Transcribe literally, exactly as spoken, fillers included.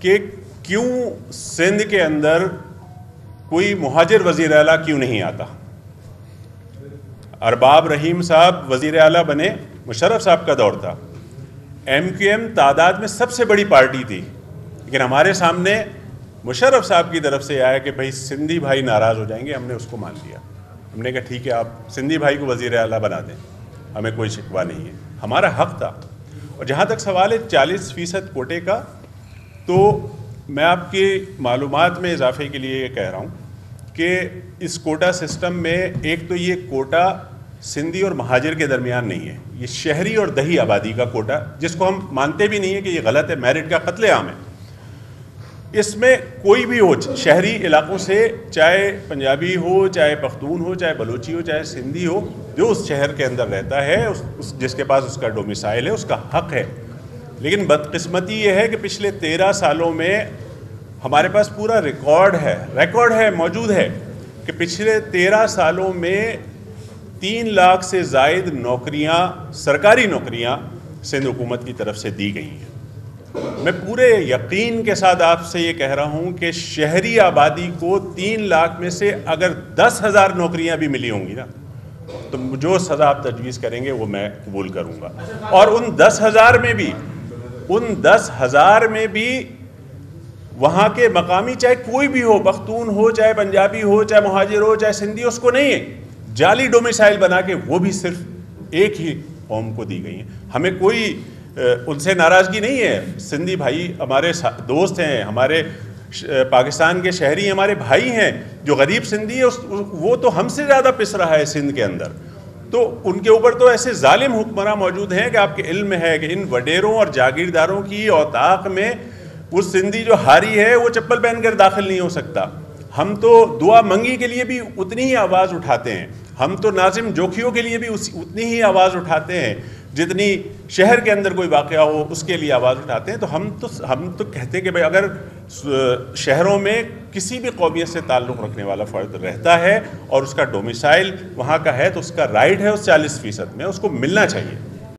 کہ کیوں سندھ کے اندر کوئی مہاجر وزیر اعلیٰ کیوں نہیں آتا. ارباب رحیم صاحب وزیر اعلیٰ بنے، مشرف صاحب کا دور تھا. ایم کیو ایم تعداد میں سب سے بڑی پارٹی تھی، لیکن ہمارے سامنے مشرف صاحب کی طرف سے آیا کہ بھائی سندھی بھائی ناراض ہو جائیں گے. ہم نے اس کو مان لیا. ہم نے کہا ٹھیک ہے، آپ سندھی بھائی کو وزیر اعلیٰ بنا دیں، ہمیں کوئی شکوہ نہیں ہے، ہمارا حق تھا. اور جہاں تک سوال ہے چالیس فیصد کوٹے کا، تو میں آپ کی معلومات میں اضافے کے لیے یہ کہہ رہا ہوں کہ اس کوٹا سسٹم میں ایک تو یہ کوٹا سندھی اور مہاجر کے درمیان نہیں ہے، یہ شہری اور دیہی آبادی کا کوٹا، جس کو ہم مانتے بھی نہیں ہیں کہ یہ غلط ہے، میرٹ کا قتل عام ہے. اس میں کوئی بھی ہو، شہری علاقوں سے، چاہے پنجابی ہو، چاہے پختون ہو، چاہے بلوچی ہو، چاہے سندھی ہو، جو اس شہر کے اندر رہتا ہے، اس جس کے پاس اس کا ڈومیسائل ہے، اس کا حق ہے. لیکن بدقسمتی یہ ہے کہ پچھلے تیرہ سالوں میں ہمارے پاس پورا ریکارڈ ہے ریکارڈ ہے موجود ہے کہ پچھلے تیرہ سالوں میں تین لاکھ سے زائد نوکریاں، سرکاری نوکریاں سندھ حکومت کی طرف سے دی گئی ہیں. میں پورے یقین کے ساتھ آپ سے یہ کہہ رہا ہوں کہ شہری آبادی کو تین لاکھ میں سے اگر دس ہزار نوکریاں بھی ملی ہوں گی نا، تو جو سزا آپ تجویز کریں گے وہ میں قبول کروں گا. اور ان دس ہزار میں بھی ان دس ہزار میں بھی وہاں کے مقامی، چاہے کوئی بھی ہو، پختون ہو، چاہے پنجابی ہو، چاہے مہاجر ہو، چاہے سندھی، اس کو نہیں ہے. جعلی ڈومیسائل بنا کے وہ بھی صرف ایک ہی قوم کو دی گئی ہیں. ہمیں کوئی ان سے ناراضگی نہیں ہے. سندھی بھائی ہمارے دوست ہیں، ہمارے پاکستان کے شہری ہمارے بھائی ہیں. جو غریب سندھی ہے وہ تو ہم سے زیادہ پس رہا ہے سندھ کے اندر. تو ان کے اوپر تو ایسے ظالم حکمراں موجود ہیں کہ آپ کے علم میں ہے کہ ان وڈیروں اور جاگیرداروں کی اوطاق میں وہ سندھی جو ہاری ہے وہ چپل پہن کر داخل نہیں ہو سکتا. ہم تو دعا منگی کے لیے بھی اتنی ہی آواز اٹھاتے ہیں. ہم تو ناظم جوکھیوں کے لیے بھی اتنی ہی آواز اٹھاتے ہیں جتنی شہر کے اندر کوئی واقعہ ہو اس کے لیے آواز اٹھاتے ہیں. تو ہم تو ہم تو کہتے ہیں کہ بھائی اگر شہروں میں کسی بھی قومیت سے تعلق رکھنے والا فرد رہتا ہے اور اس کا ڈومیسائل وہاں کا ہے تو اس کا رائٹ ہے اس چالیس فیصد میں، اس کو ملنا چاہیے.